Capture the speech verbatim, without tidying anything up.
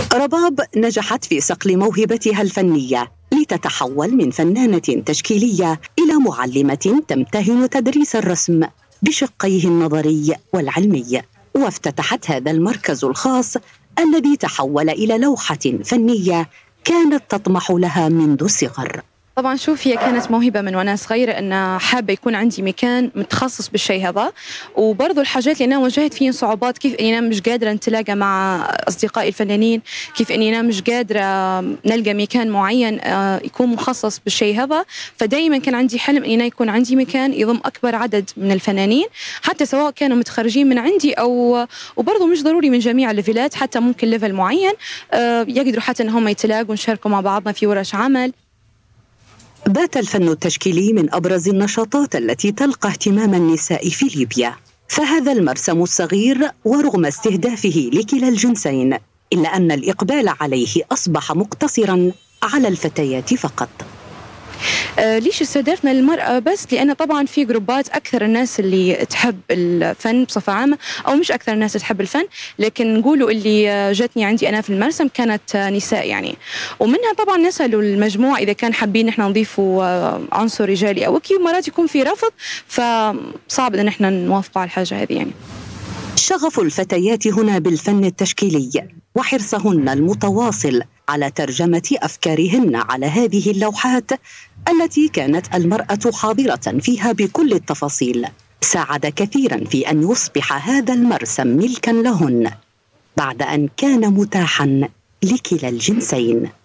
رباب نجحت في صقل موهبتها الفنية لتتحول من فنانة تشكيلية إلى معلمة تمتهن تدريس الرسم بشقيه النظري والعلمي، وافتتحت هذا المركز الخاص الذي تحول إلى لوحة فنية كانت تطمح لها منذ الصغر. طبعا شوف، هي كانت موهبة من وأنا صغيرة أن حابة يكون عندي مكان متخصص بالشيء هذا، وبرضو الحاجات اللي أنا واجهت فيها صعوبات، كيف أني أنا مش قادرة نتلاقى مع أصدقائي الفنانين، كيف أني أنا مش قادرة نلقى مكان معين يكون مخصص بالشيء هذا. فدايما كان عندي حلم أني يكون عندي مكان يضم أكبر عدد من الفنانين، حتى سواء كانوا متخرجين من عندي أو وبرضو مش ضروري من جميع الليفلات، حتى ممكن ليفل معين يقدروا حتى أنهم يتلاقوا ونشاركوا مع بعضنا في ورش عمل. بات الفن التشكيلي من أبرز النشاطات التي تلقى اهتمام النساء في ليبيا، فهذا المرسم الصغير ورغم استهدافه لكلا الجنسين إلا أن الإقبال عليه أصبح مقتصرا على الفتيات فقط. آه ليش استهدفنا المرأة بس؟ لأن طبعا في جروبات أكثر الناس اللي تحب الفن بصفة عامة، أو مش أكثر الناس تحب الفن، لكن نقولوا اللي جتني عندي أنا في المرسم كانت نساء يعني، ومنها طبعا نسألوا المجموع إذا كان حابين نحن نضيفوا عنصر رجالي أو كي، مرات يكون في رفض، فصعب إن نحن نوافق على الحاجة هذه يعني. شغف الفتيات هنا بالفن التشكيلي وحرصهن المتواصل على ترجمة أفكارهن على هذه اللوحات التي كانت المرأة حاضرة فيها بكل التفاصيل ساعد كثيرا في أن يصبح هذا المرسم ملكا لهن بعد أن كان متاحا لكلا الجنسين.